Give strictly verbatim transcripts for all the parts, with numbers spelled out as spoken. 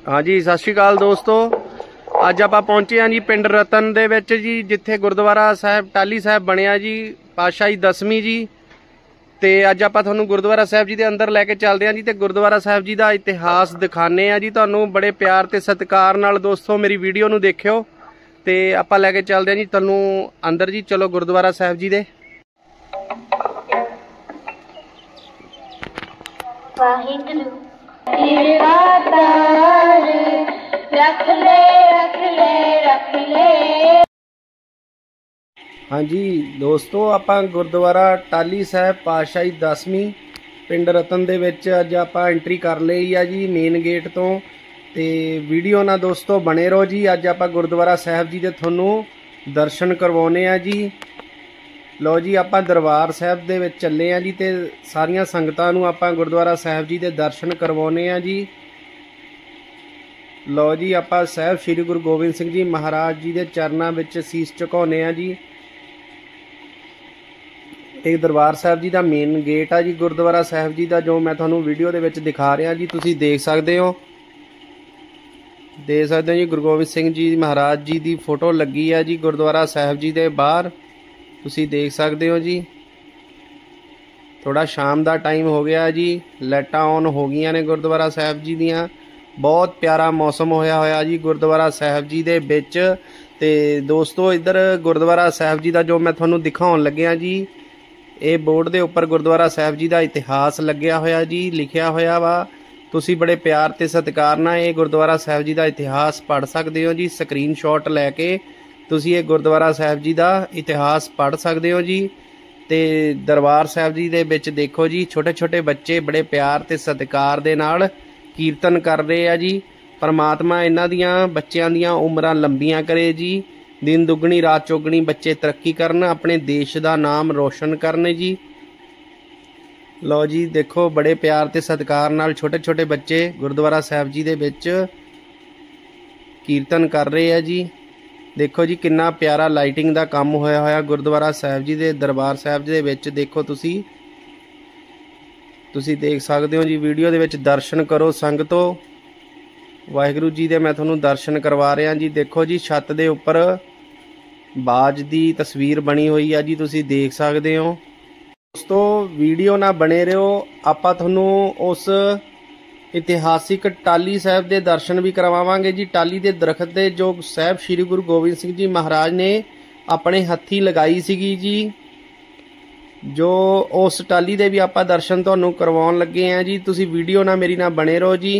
हाँ जी, सत श्री अकाल दोस्तों। अज आप पहुंचे हैं जी पिंड रतन दे विच जी, जिथे गुरुद्वारा साहब टाली साहब बनया जी, पातशाही दसवीं जी। ते अज आप तुहानू गुरुद्वारा साहब जी के अंदर लैके चलते हैं जी, ते गुरुद्वारा साहब जी का इतिहास दिखाने हैं जी तुहानू बड़े प्यार ते सत्कार नाल। दोस्तों मेरी वीडियो नू देखियो ते आपां लैके चलते हैं जी तुहानू अंदर जी। चलो गुरुद्वारा साहब जी दे। वाहिगुरु रख ले रख ले रख ले। हाँ जी दोस्तों, आपां गुरुद्वारा टाली साहब पातशाही दसवीं पिंड रतन दे विच अज आपां एंट्री कर लई आ जी मेन गेट तो। ते वीडियो ना दोस्तों बने रहो जी। अज आपां गुरुद्वारा साहब जी दे तुहानू दर्शन करवाउने आ जी। लो जी, आपां दरबार साहब दे विच चले आ जी, ते सारियां संगतां नू आपां गुरुद्वारा साहब जी दे दर्शन करवाउने आ जी। लो जी, आपां साहब श्री गुरु गोबिंद सिंह जी महाराज जी दे चरनां विच सीस झुकाउने आ जी। एक दरबार साहब जी का मेन गेट आ जी गुरुद्वारा साहब जी का, जो मैं तुहानू वीडियो दे विच दिखा रहा जी। तुसीं देख सकते हो देख सकते हो जी, गुरु गोबिंद सिंह जी महाराज जी की फोटो लगी है जी गुरुद्वारा साहब जी के बाहर। तुसीं देख सकते हो जी। थोड़ा शाम का टाइम हो गया जी, लाइटां ऑन हो गई ने गुरुद्वारा साहब जी दियां। बहुत प्यारा मौसम होया होया जी गुरुद्वारा साहब जी दे विच। ते दोस्तों इधर गुरुद्वारा साहब जी का जो मैं तुहानू दिखाउण लग्या जी, ये बोर्ड के उपर गुरुद्वारा साहब जी का इतिहास लग्या होया जी, लिखिया होया वा। तुसी बड़े प्यार ते सत्कार नाल ये गुरुद्वारा साहब जी का इतिहास पढ़ सकते हो जी। स्क्रीन शॉट लैके तुसी ये गुरुद्वारा साहब जी का इतिहास पढ़ सकते हो जी। ते दरबार साहब जी दे विच देखो जी, छोटे छोटे बच्चे बड़े प्यार ते सत्कार दे नाल कीर्तन कर रहे हैं जी। परमात्मा इन्हां दियां बच्चों दियां उम्रां लंबियां करे जी। दिन दुगनी रात चौगनी बच्चे तरक्की करन, अपने देश का नाम रोशन करन जी। लो जी देखो, बड़े प्यार ते सत्कार नाल छोटे छोटे बच्चे गुरुद्वारा साहब जी दे विच कीर्तन कर रहे हैं जी। देखो जी कितना प्यारा लाइटिंग का काम होया होया गुरुद्वारा साहब जी दे दरबार साहब जी दे विच। देखो तुसी तुसी देख सकते हो जी। वीडियो दे विच दर्शन करो संगतो। वाहिगुरू जी दे मैं तुहानू दर्शन करवा रहा जी। देखो जी छत दे उपर बाज दी तस्वीर बनी हुई है जी, तुसी देख सकते हो। दोस्तों वीडियो ना बने रहो, आपां तुहानू उस इतिहासिक टाली साहब दे दर्शन भी करवावांगे जी। टाली दे दरखत दे जो साहब श्री गुरु गोबिंद सिंह जी महाराज ने अपने हत्थी लगाई सीगी जी, जो उस टाली दे भी आपां दर्शन तुहानू करवाउण लगे हैं जी। तुसी वीडियो ना मेरी ना बने रहो जी।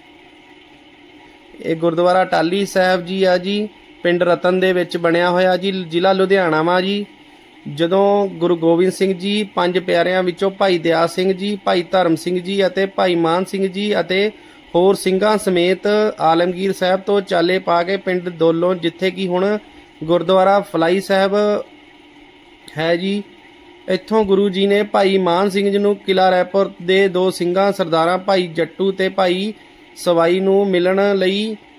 ये गुरुद्वारा टाली साहब जी आ जी, पिंड रतन दे विच बनया होया जी, जिला लुधियाना वा जी। जदों गुरु गोबिंद सिंह जी पंज प्यारिਆਂ विचों भाई दया सिंह जी, भाई धर्म सिंह जी अते भाई मान सिंह जी अते होर ਸਿੰਘਾਂ समेत आलमगीर साहब तो चाले पा के पिंड दोलों, जिथे कि हुण गुरुद्वारा फलाई साहब है जी, इत्थों गुरु जी ने भाई मान सिंह जी नूं किला रैपुर दे दो ਸਿੰਘਾਂ सरदारां भाई जट्टू ते भाई सवाई नूं मिलण लई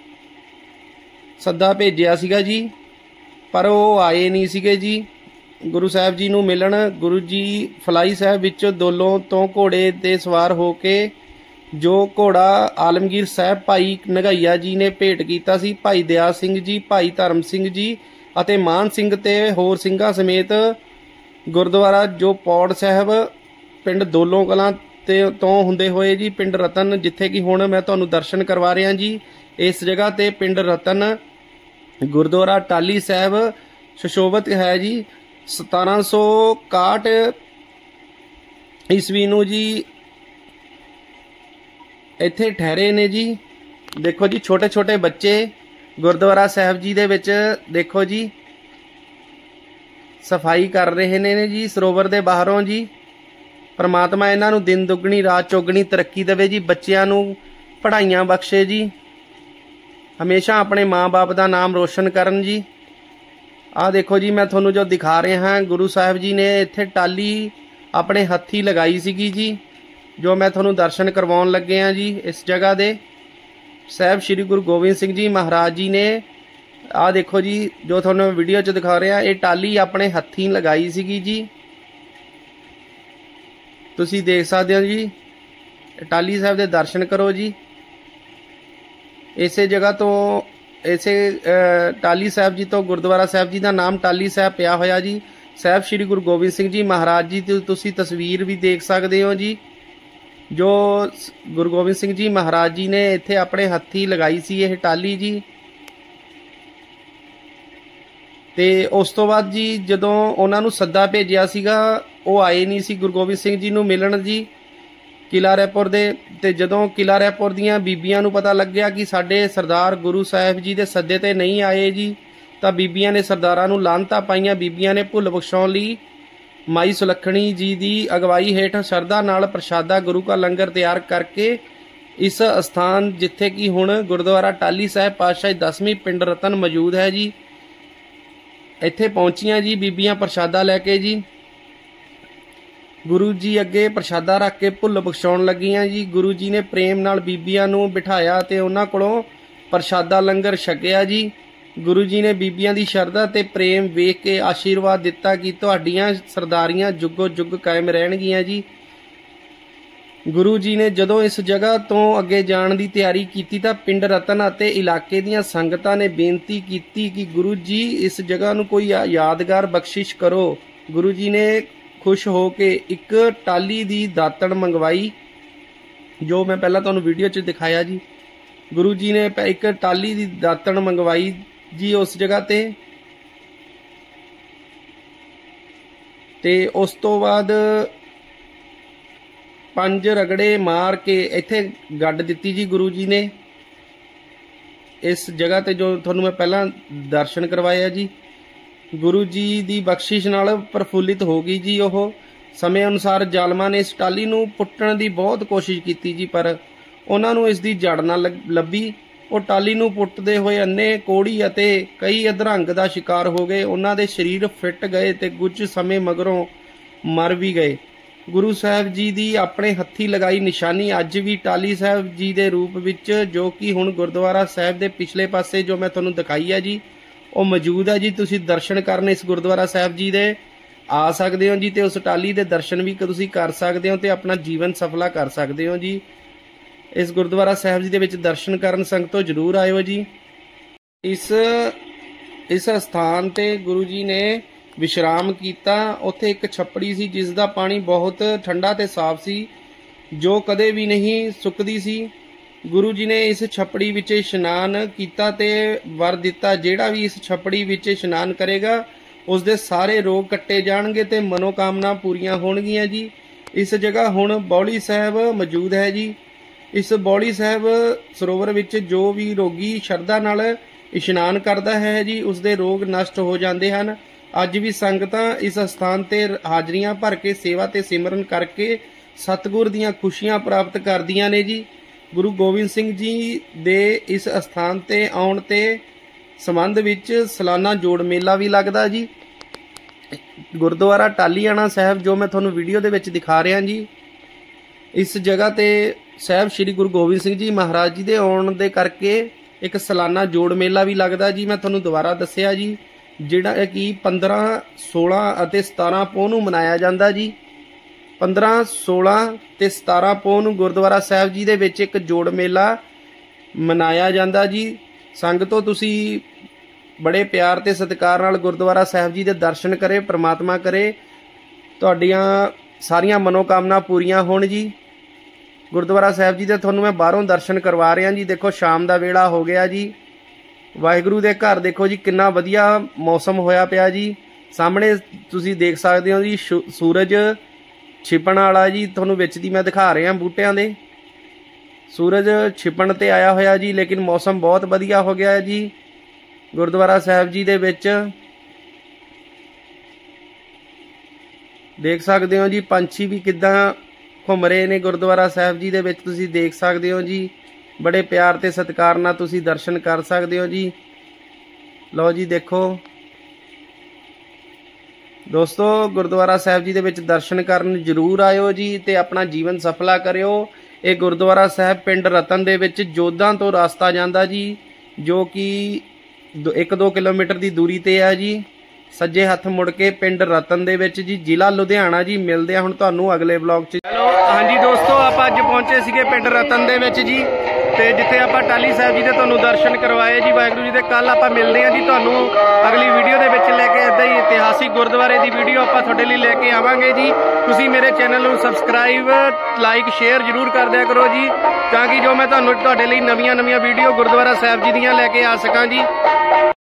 सद्दा भेजिया सीगा जी, पर वो आए नहीं सीगे जी गुरु साहब जी नूं मिलण। गुरु जी फलाई साहब विचों दोलों तो घोड़े ते सवार हो के जो घोड़ा आलमगीर साहब भाई नगाइया जी ने भेंट कीता सी, भाई दया सिंह जी, भाई धर्म सिंह जी अते मान सिंह ते होर ਸਿੰਘਾਂ समेत गुरुद्वारा जो पौड़ साहब पिंड दोलों कलां ते तो हुंदे होए जी पिंड रतन, जिथे कि हुण मैं तुहानू दर्शन करवा रहा जी। इस जगह ते पिंड रतन गुरुद्वारा टाली साहब सुशोभित है जी। सतारह सौ काहठ ईस्वी नूं जी इत्थे ठहरे ने जी। देखो जी छोटे छोटे बच्चे गुरुद्वारा साहब जी दे विच देखो जी सफाई कर रहे ने जी सरोवर दे बाहरों जी। परमात्मा इन्हां नूं दिन दुगनी रात चौगनी तरक्की देवे जी, बच्चियां नूं पढ़ाइयां बख्शे जी, हमेशा अपने माँ बाप का नाम रोशन करन जी। आ देखो जी मैं तुहानू जो दिखा रहा हाँ, गुरु साहब जी ने इत्थे टाली अपने हत्थी लगाई सीगी जी, जो मैं तुहानू दर्शन करवाउण लगे हाँ जी। इस जगह दे साहब श्री गुरु गोबिंद सिंह जी महाराज जी ने आ देखो जी जो तुहानू वीडियो च दिखा रहा, ये टाली अपने हत्थी लगाई सीगी जी। तुसी देख सकते हो जी। टाली साहब दे दर्शन करो जी। ਇਸੇ ਜਗ੍ਹਾ ਤੋਂ ਇਸੇ ਟਾਹਲੀ ਸਾਹਿਬ ਜੀ ਤੋਂ ਗੁਰਦੁਆਰਾ ਸਾਹਿਬ ਜੀ ਦਾ ਨਾਮ ਟਾਹਲੀ ਸਾਹਿਬ ਪਿਆ ਹੋਇਆ ਜੀ। ਸਾਹਿਬ ਸ੍ਰੀ ਗੁਰੂ ਗੋਬਿੰਦ ਸਿੰਘ ਜੀ ਮਹਾਰਾਜ ਜੀ ਦੀ ਤੁਸੀਂ ਤਸਵੀਰ ਵੀ ਦੇਖ ਸਕਦੇ ਹੋ ਜੀ, ਜੋ ਗੁਰੂ ਗੋਬਿੰਦ ਸਿੰਘ ਜੀ ਮਹਾਰਾਜ ਜੀ ਨੇ ਇੱਥੇ ਆਪਣੇ ਹੱਥੀਂ ਲਗਾਈ ਸੀ ਇਹ ਟਾਹਲੀ ਜੀ। ਤੇ ਉਸ ਤੋਂ ਬਾਅਦ ਜੀ ਜਦੋਂ ਉਹਨਾਂ ਨੂੰ ਸੱਦਾ ਭੇਜਿਆ ਸੀਗਾ, ਉਹ ਆਏ ਨਹੀਂ ਸੀ ਗੁਰੂ ਗੋਬਿੰਦ ਸਿੰਘ ਜੀ ਨੂੰ ਮਿਲਣ ਜੀ ਕਿਲ੍ਹਾ ਰਾਏਪੁਰ ਦੇ। ਤੇ ਜਦੋਂ ਕਿਲ੍ਹਾ ਰਾਏਪੁਰ ਦੀਆਂ ਬੀਬੀਆਂ ਨੂੰ ਪਤਾ ਲੱਗਿਆ ਕਿ ਸਾਡੇ ਸਰਦਾਰ ਗੁਰੂ ਸਾਹਿਬ ਜੀ ਦੇ ਸੱਦੇ ਤੇ ਨਹੀਂ ਆਏ ਜੀ, ਤਾਂ ਬੀਬੀਆਂ ਨੇ ਸਰਦਾਰਾਂ ਨੂੰ ਲਾਹਨਤਾਂ ਪਾਈਆਂ। ਬੀਬੀਆਂ ਨੇ ਭੁੱਲ ਬਖਸ਼ਾਉਣ ਲਈ ਮਾਈ ਸੁਲੱਖਣੀ ਜੀ ਦੀ ਅਗਵਾਈ ਹੇਠ ਸ਼ਰਧਾ ਨਾਲ ਪ੍ਰਸ਼ਾਦਾ ਗੁਰੂ ਕਾ ਲੰਗਰ ਤਿਆਰ ਕਰਕੇ ਇਸ ਅਸਥਾਨ ਜਿੱਥੇ ਕਿ ਹੁਣ ਗੁਰਦੁਆਰਾ ਟਾਹਲੀ ਸਾਹਿਬ ਪਾਤਸ਼ਾਹੀ ਦਸਵੀਂ ਪਿੰਡ ਰਤਨ ਮੌਜੂਦ ਹੈ ਜੀ, ਇੱਥੇ ਪਹੁੰਚੀਆਂ ਜੀ ਬੀਬੀਆਂ ਪ੍ਰਸ਼ਾਦਾ ਲੈ ਕੇ ਜੀ। ਗੁਰੂ ਜੀ ਅੱਗੇ ਪ੍ਰਸ਼ਾਦਾ ਰੱਖ ਕੇ ਭੁੱਲ ਬਖਸ਼ਾਉਣ ਲੱਗੀਆਂ ਜੀ। ਗੁਰੂ ਜੀ ਨੇ ਪ੍ਰੇਮ ਨਾਲ ਬੀਬੀਆਂ ਨੂੰ ਬਿਠਾਇਆ ਤੇ ਉਹਨਾਂ ਕੋਲੋਂ ਪ੍ਰਸ਼ਾਦਾ ਲੰਗਰ ਛਕਿਆ ਜੀ। ਗੁਰੂ ਜੀ ਨੇ ਬੀਬੀਆਂ ਦੀ ਸ਼ਰਧਾ ਤੇ ਪ੍ਰੇਮ ਵੇਖ ਕੇ ਆਸ਼ੀਰਵਾਦ ਦਿੱਤਾ ਕਿ ਤੁਹਾਡੀਆਂ ਸਰਦਾਰੀਆਂ ਜੁਗੋ ਜੁਗ ਕਾਇਮ ਰਹਿਣਗੀਆਂ ਜੀ। ਗੁਰੂ ਜੀ ਨੇ ਜਦੋਂ ਇਸ ਜਗ੍ਹਾ ਤੋਂ ਅੱਗੇ ਜਾਣ ਦੀ ਤਿਆਰੀ ਕੀਤੀ ਤਾਂ ਪਿੰਡ ਰਤਨ ਅਤੇ ਇਲਾਕੇ ਦੀਆਂ ਸੰਗਤਾਂ ਨੇ ਬੇਨਤੀ ਕੀਤੀ ਕਿ ਗੁਰੂ ਜੀ ਇਸ ਜਗ੍ਹਾ ਨੂੰ ਕੋਈ ਯਾਦਗਾਰ ਬਖਸ਼ਿਸ਼ ਕਰੋ। ਗੁਰੂ ਜੀ ਨੇ ਖੁਸ਼ ਹੋ ਕੇ ਇੱਕ ਟਾਹਲੀ ਦੀ ਦਾਤਣ ਮੰਗਵਾਈ, ਜੋ ਮੈਂ ਪਹਿਲਾਂ ਤੁਹਾਨੂੰ ਵੀਡੀਓ 'ਚ ਦਿਖਾਇਆ ਜੀ। ਗੁਰੂ ਜੀ ਨੇ ਇੱਕ ਟਾਹਲੀ ਦੀ ਦਾਤਣ ਮੰਗਵਾਈ ਜੀ ਉਸ ਜਗ੍ਹਾ ਤੇ ਤੇ ਉਸ ਤੋਂ ਬਾਅਦ ਪੰਜ ਰਗੜੇ ਮਾਰ ਕੇ ਇੱਥੇ ਗੱਡ ਦਿੱਤੀ ਜੀ ਗੁਰੂ ਜੀ ਨੇ ਇਸ ਜਗ੍ਹਾ ਤੇ, ਜੋ ਤੁਹਾਨੂੰ ਮੈਂ ਪਹਿਲਾਂ ਦਰਸ਼ਨ ਕਰਵਾਇਆ ਜੀ। ਗੁਰੂ ਜੀ ਦੀ ਬਖਸ਼ਿਸ਼ ਨਾਲ ਪ੍ਰਫੁੱਲਿਤ ਹੋ ਗਈ ਜੀ ਉਹ। ਸਮੇਂ ਅਨੁਸਾਰ ਜ਼ਾਲਮਾਂ ਨੇ ਇਸ ਟਾਹਲੀ ਨੂੰ ਪੁੱਟਣ ਦੀ ਬਹੁਤ ਕੋਸ਼ਿਸ਼ ਕੀਤੀ ਜੀ, ਪਰ ਉਹਨਾਂ ਨੂੰ ਇਸ ਦੀ ਜੜ ਨਾ ਲੱਭੀ। ਉਹ ਟਾਹਲੀ ਨੂੰ ਪੁੱਟਦੇ ਹੋਏ ਅੰਨੇ, ਕੋੜੀ ਅਤੇ ਕਈ ਅਧਰੰਗ ਦਾ ਸ਼ਿਕਾਰ ਹੋ ਗਏ। ਉਹਨਾਂ ਦੇ ਸਰੀਰ ਫਿੱਟ ਗਏ ਤੇ ਕੁਝ ਸਮੇਂ ਮਗਰੋਂ ਮਰ ਵੀ ਗਏ। ਗੁਰੂ ਸਾਹਿਬ ਜੀ ਦੀ ਆਪਣੇ ਹੱਥੀਂ ਲਗਾਈ ਨਿਸ਼ਾਨੀ ਅੱਜ ਵੀ ਟਾਹਲੀ ਸਾਹਿਬ ਜੀ ਦੇ ਰੂਪ ਵਿੱਚ, ਜੋ ਕਿ ਹੁਣ ਗੁਰਦੁਆਰਾ ਸਾਹਿਬ ਦੇ ਪਿਛਲੇ ਪਾਸੇ ਜੋ ਮੈਂ ਤੁਹਾਨੂੰ ਦਿਖਾਈ ਹੈ ਜੀ, ਉਹ ਮੌਜੂਦ ਹੈ ਜੀ। ਤੁਸੀਂ ਦਰਸ਼ਨ ਕਰਨ ਇਸ ਗੁਰਦੁਆਰਾ ਸਾਹਿਬ ਜੀ ਦੇ ਆ ਸਕਦੇ ਹੋ ਜੀ, ਤੇ ਉਸ ਟਾਹਲੀ ਦੇ ਦਰਸ਼ਨ ਵੀ ਤੁਸੀਂ ਕਰ ਸਕਦੇ ਹੋ ਤੇ ਆਪਣਾ ਜੀਵਨ ਸਫਲਾ ਕਰ ਸਕਦੇ ਹੋ ਜੀ। ਇਸ ਗੁਰਦੁਆਰਾ ਸਾਹਿਬ ਜੀ ਦੇ ਵਿੱਚ ਦਰਸ਼ਨ ਕਰਨ ਸੰਗਤੋਂ ਜ਼ਰੂਰ ਆਇਓ ਜੀ। ਇਸ ਇਸ ਸਥਾਨ ਤੇ ਗੁਰੂ ਜੀ ਨੇ ਵਿਸ਼ਰਾਮ ਕੀਤਾ। ਉੱਥੇ ਇੱਕ ਛੱਪੜੀ ਸੀ ਜਿਸ ਦਾ ਪਾਣੀ ਬਹੁਤ ਠੰਡਾ ਤੇ ਸਾਫ਼ ਸੀ, ਜੋ ਕਦੇ ਵੀ ਨਹੀਂ ਸੁੱਕਦੀ ਸੀ। ਗੁਰੂ ਜੀ ਨੇ ਇਸ ਛੱਪੜੀ ਵਿੱਚ ਇਸ਼ਨਾਨ ਕੀਤਾ ਤੇ ਵਰ ਦਿੱਤਾ, ਜਿਹੜਾ ਵੀ ਇਸ ਛੱਪੜੀ ਵਿੱਚ ਇਸ਼ਨਾਨ ਕਰੇਗਾ ਉਸ ਦੇ ਸਾਰੇ ਰੋਗ ਕੱਟੇ ਜਾਣਗੇ ਤੇ ਮਨੋਕਾਮਨਾ ਪੂਰੀਆਂ ਹੋਣਗੀਆਂ ਜੀ। ਇਸ ਜਗ੍ਹਾ ਹੁਣ ਬੌਲੀ ਸਾਹਿਬ ਮੌਜੂਦ ਹੈ ਜੀ। ਇਸ ਬੌਲੀ ਸਾਹਿਬ ਸਰੋਵਰ ਵਿੱਚ ਜੋ ਵੀ ਰੋਗੀ ਸ਼ਰਧਾ ਨਾਲ ਇਸ਼ਨਾਨ ਕਰਦਾ ਹੈ ਜੀ, ਉਸ ਦੇ ਰੋਗ ਨਸ਼ਟ ਹੋ ਜਾਂਦੇ ਹਨ। ਅੱਜ ਵੀ ਸੰਗਤਾਂ ਇਸ ਸਥਾਨ ਤੇ ਹਾਜ਼ਰੀਆਂ ਭਰ ਕੇ ਸੇਵਾ ਤੇ ਸਿਮਰਨ ਕਰਕੇ ਸਤਿਗੁਰ ਦੀਆਂ ਖੁਸ਼ੀਆਂ ਪ੍ਰਾਪਤ ਕਰਦੀਆਂ ਨੇ ਜੀ। ਗੁਰੂ ਗੋਬਿੰਦ ਸਿੰਘ ਜੀ ਦੇ ਇਸ ਸਥਾਨ ਤੇ ਆਉਣ ਤੇ ਸੰਬੰਧ ਵਿੱਚ ਸਾਲਾਨਾ ਜੋੜ ਮੇਲਾ ਵੀ ਲੱਗਦਾ ਜੀ। ਗੁਰਦੁਆਰਾ ਟਾਹਲੀਆਣਾ ਸਾਹਿਬ ਜੋ ਮੈਂ ਤੁਹਾਨੂੰ ਵੀਡੀਓ ਦੇ ਵਿੱਚ ਦਿਖਾ ਰਿਹਾ ਜੀ, ਇਸ ਜਗ੍ਹਾ ਤੇ ਸਾਹਿਬ ਸ੍ਰੀ ਗੁਰੂ ਗੋਬਿੰਦ ਸਿੰਘ ਜੀ ਮਹਾਰਾਜ ਜੀ ਦੇ ਆਉਣ ਦੇ ਕਰਕੇ ਇੱਕ ਸਾਲਾਨਾ ਜੋੜ ਮੇਲਾ ਵੀ ਲੱਗਦਾ ਜੀ। ਮੈਂ ਤੁਹਾਨੂੰ ਦੁਬਾਰਾ ਦੱਸਿਆ ਜੀ, ਜਿਹੜਾ ਕਿ ਪੰਦਰਾਂ ਸੋਲਾਂ ਅਤੇ ਸਤਾਰਾਂ ਪੋਹ ਨੂੰ ਮਨਾਇਆ ਜਾਂਦਾ ਜੀ। ਪੰਦਰਾਂ ਸੋਲਾਂ ਤੇ ਸਤਾਰਾਂ ਪੋਹ ਨੂੰ ਗੁਰਦੁਆਰਾ ਸਾਹਿਬ ਜੀ ਦੇ ਵਿੱਚ ਇੱਕ ਜੋੜ ਮੇਲਾ ਮਨਾਇਆ ਜਾਂਦਾ ਜੀ। ਸੰਗਤੋਂ ਤੁਸੀਂ ਬੜੇ ਪਿਆਰ ਤੇ ਸਤਿਕਾਰ ਨਾਲ ਗੁਰਦੁਆਰਾ ਸਾਹਿਬ ਜੀ ਦੇ ਦਰਸ਼ਨ ਕਰੇ, ਪ੍ਰਮਾਤਮਾ ਕਰੇ ਤੁਹਾਡੀਆਂ ਸਾਰੀਆਂ ਮਨੋਕਾਮਨਾ ਪੂਰੀਆਂ ਹੋਣ ਜੀ। ਗੁਰਦੁਆਰਾ ਸਾਹਿਬ ਜੀ ਦੇ ਤੁਹਾਨੂੰ ਮੈਂ ਬਾਹਰੋਂ ਦਰਸ਼ਨ ਕਰਵਾ ਰਿਹਾ ਜੀ। ਦੇਖੋ ਸ਼ਾਮ ਦਾ ਵੇਲਾ ਹੋ ਗਿਆ ਜੀ। ਵਾਹਿਗੁਰੂ ਦੇ ਘਰ ਦੇਖੋ ਜੀ ਕਿੰਨਾ ਵਧੀਆ ਮੌਸਮ ਹੋਇਆ ਪਿਆ ਜੀ। ਸਾਹਮਣੇ ਤੁਸੀਂ ਦੇਖ ਸਕਦੇ ਹੋ ਜੀ ਸੂਰਜ ਛਿਪਣ ਵਾਲਾ ਜੀ, ਤੁਹਾਨੂੰ ਵਿੱਚ ਦੀ ਮੈਂ ਦਿਖਾ ਰਿਹਾ ਬੂਟਿਆਂ ਦੇ। ਸੂਰਜ ਛਿਪਣ ਤੇ ਆਇਆ ਹੋਇਆ ਜੀ, ਲੇਕਿਨ ਮੌਸਮ ਬਹੁਤ ਵਧੀਆ ਹੋ ਗਿਆ ਜੀ ਗੁਰਦੁਆਰਾ ਸਾਹਿਬ ਜੀ ਦੇ ਵਿੱਚ। ਦੇਖ ਸਕਦੇ ਹੋ ਜੀ ਪੰਛੀ ਵੀ ਕਿੱਦਾਂ ਘੁੰਮ ਰਹੇ ਨੇ ਗੁਰਦੁਆਰਾ ਸਾਹਿਬ ਜੀ ਦੇ ਵਿੱਚ, ਤੁਸੀਂ ਦੇਖ ਸਕਦੇ ਹੋ ਜੀ। ਬੜੇ ਪਿਆਰ ਤੇ ਸਤਿਕਾਰ ਨਾਲ ਤੁਸੀਂ ਦਰਸ਼ਨ ਕਰ ਸਕਦੇ ਹੋ ਜੀ। ਲਓ ਜੀ ਦੇਖੋ ਦੋਸਤੋ, ਗੁਰਦੁਆਰਾ ਸਾਹਿਬ ਜੀ ਦੇ ਵਿੱਚ ਦਰਸ਼ਨ ਕਰਨ ਜ਼ਰੂਰ ਆਇਓ ਜੀ ਤੇ ਆਪਣਾ ਜੀਵਨ ਸਫਲਾ ਕਰਿਓ। ਇਹ ਗੁਰਦੁਆਰਾ ਸਾਹਿਬ ਪਿੰਡ ਰਤਨ ਦੇ ਵਿੱਚ ਜੋਧਾਂ ਤੋਂ ਰਸਤਾ ਜਾਂਦਾ ਜੀ, ਜੋ ਕਿ ਇੱਕ ਦੋ ਕਿਲੋਮੀਟਰ ਦੀ ਦੂਰੀ ਤੇ ਹੈ ਜੀ। ਸੱਜੇ ਹੱਥ ਮੁੜ ਕੇ ਪਿੰਡ ਰਤਨ ਦੇ ਵਿੱਚ ਜੀ, ਜ਼ਿਲ੍ਹਾ ਲੁਧਿਆਣਾ ਜੀ। ਮਿਲਦੇ ਆ ਹੁਣ ਤੁਹਾਨੂੰ ਅਗਲੇ ਵਲੌਗ 'ਚ। ਹੈਲੋ, ਹਾਂਜੀ ਦੋਸਤੋ, ਆਪਾਂ ਅੱਜ ਪਹੁੰਚੇ ਸੀਗੇ ਪਿੰਡ ਰਤਨ ਦੇ ਵਿੱਚ ਜੀ। ਤੇ ਜਿੱਥੇ ਆਪਾਂ ਟਾਹਲੀ ਸਾਹਿਬ ਜੀ ਦੇ ਤੁਹਾਨੂੰ ਦਰਸ਼ਨ ਕਰਵਾਏ ਜੀ ਵਾਹਿਗੁਰੂ ਜੀ ਦੇ। ਕੱਲ ਆਪਾਂ ਮਿਲਦੇ ਹਾਂ ਜੀ ਤੁਹਾਨੂੰ ਅਗਲੀ ਵੀਡੀਓ ਦੇ ਵਿੱਚ ਲੈ ਕੇ ਇੱਦਾਂ ਹੀ ਇਤਿਹਾਸਿਕ ਗੁਰਦੁਆਰੇ ਦੀ ਵੀਡੀਓ ਆਪਾਂ ਤੁਹਾਡੇ ਲਈ ਲੈ ਕੇ ਆਵਾਂਗੇ ਜੀ। ਤੁਸੀਂ ਮੇਰੇ ਚੈਨਲ ਨੂੰ ਸਬਸਕ੍ਰਾਈਬ ਲਾਈਕ ਸ਼ੇਅਰ ਜ਼ਰੂਰ ਕਰ ਦਿਆ ਕਰੋ ਜੀ, ਤਾਂ ਕਿ ਜੋ ਮੈਂ ਤੁਹਾਨੂੰ ਤੁਹਾਡੇ ਲਈ ਨਵੀਆਂ ਨਵੀਆਂ ਵੀਡੀਓ ਗੁਰਦੁਆਰਾ ਸਾਹਿਬ ਜੀ ਦੀਆਂ ਲੈ ਕੇ ਆ ਸਕਾਂ ਜੀ।